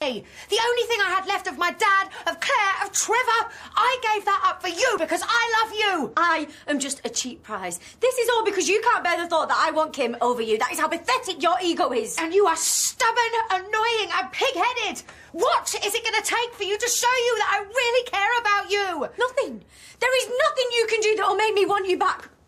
The only thing I had left of my dad, of Claire, of Trevor, I gave that up for you because I love you. I am just a cheap prize. This is all because you can't bear the thought that I want Kim over you. That is how pathetic your ego is. And you are stubborn, annoying and pig-headed. What is it going to take for you to show you that I really care about you? Nothing. There is nothing you can do that will make me want you back.